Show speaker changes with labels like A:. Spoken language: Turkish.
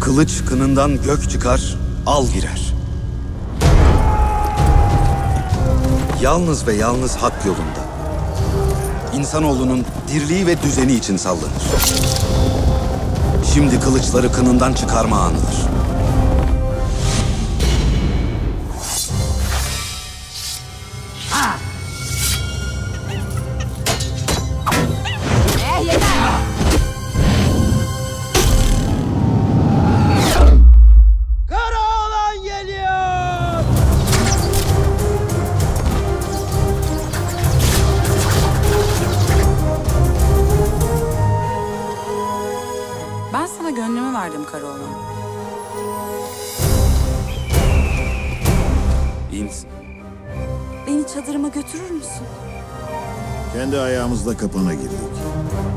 A: Kılıç kınından gök çıkar, al girer. Yalnız ve yalnız hak yolunda. İnsanoğlunun dirliği ve düzeni için sallanır. Şimdi kılıçları kınından çıkarma anıdır.
B: Karaoğlan geliyor!
C: Ben sana gönlümü verdim Karaoğlan.
A: İyi misin?
C: Beni çadırıma götürür müsün?
D: Kendi ayağımızla kapana girdik.